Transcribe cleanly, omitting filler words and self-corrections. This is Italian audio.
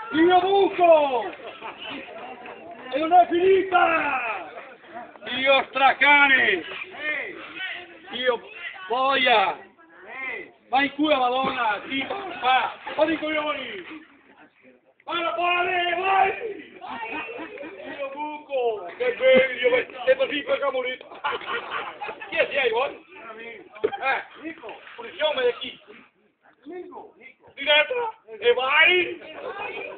Io buco! E non è finita! Io stracane! Io boia! Vai in culo, Madonna! Tipo, fa! Fatti i coglioni! Vai la pale! Vai! Io buco! Che bello! Sei così per camorito! Chi è sei, vuoi? Nico! Posizione di chi? Nico! Di destra! E vai!